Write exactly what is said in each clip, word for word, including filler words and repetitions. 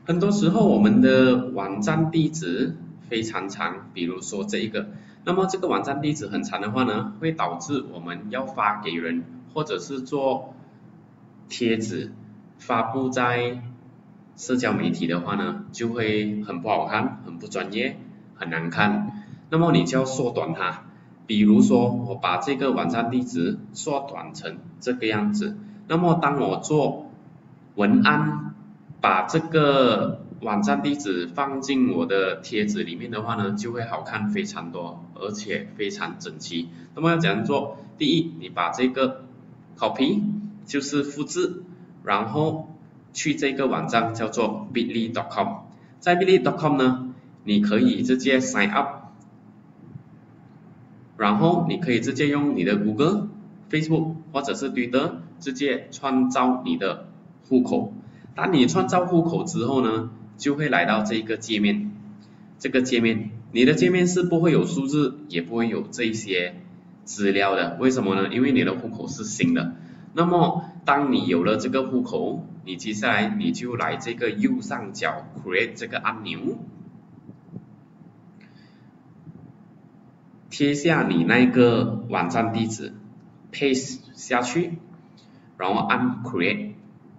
很多时候我们的网站地址非常长，比如说这一个，那么这个网站地址很长的话呢，会导致我们要发给人，或者是做贴纸发布在社交媒体的话呢，就会很不好看，很不专业，很难看。那么你就要缩短它，比如说我把这个网站地址缩短成这个样子，那么当我做文案，把这个网站地址放进我的贴纸里面的话呢，就会好看非常多，而且非常整齐。那么要怎样做？第一，你把这个 copy 就是复制，然后去这个网站叫做 bitly dot com， 在 bitly dot com 呢，你可以直接 sign up， 然后你可以直接用你的 Google、Facebook 或者是 Twitter 直接创造你的户口。当你创造户口之后呢，就会来到这个界面。这个界面，你的界面是不会有数字，也不会有这些资料的。为什么呢？因为你的户口是新的。那么，当你有了这个户口，你接下来你就来这个右上角 Create 这个按钮，贴下你那个网站地址 ，paste 下去，然后按 Create。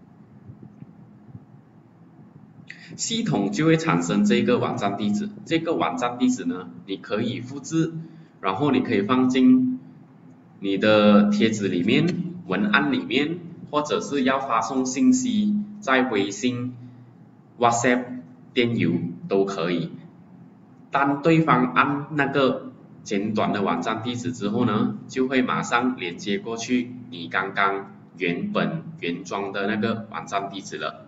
系统就会产生这个网站地址，这个网站地址呢，你可以复制，然后你可以放进你的贴纸里面、文案里面，或者是要发送信息在微信、WhatsApp、电邮都可以。当对方按那个简短的网站地址之后呢，就会马上连接过去你刚刚原本原装的那个网站地址了。